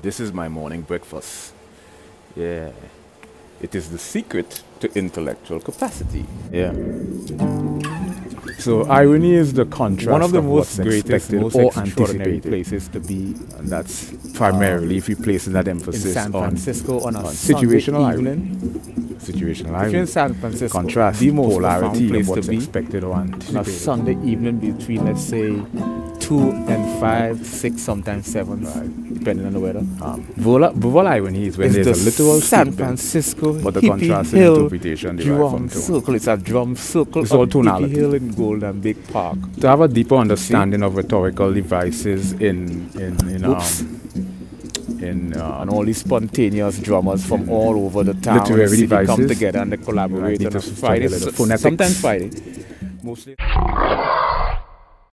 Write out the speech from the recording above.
This is my morning breakfast. Yeah. It is the secret to intellectual capacity. Yeah. So irony is the contrast one of the most what's greatest, expected most or extraordinary anticipated places to be. And that's primarily if you place that emphasis in San Francisco on a situational Sunday evening. Situational If you're in irony. San Francisco, Contrast the most polarity place of what's to be expected or on a anticipated. Sunday evening between, let's say, 2 and 5, 6, sometimes 7, depending on the weather. Verbal irony is when It's there's a the literal San statement, Francisco but the Hippie contrast in Hill interpretation derived drum from tone. circle. It's a drum circle. It's all on tonality. Hippie Hill in Golden Big Park. To have a deeper understanding of rhetorical devices And all these spontaneous drummers from all over the town, literary the city come devices, together and they collaborate need on to a study Friday, a little phonetics. sometimes Friday, mostly.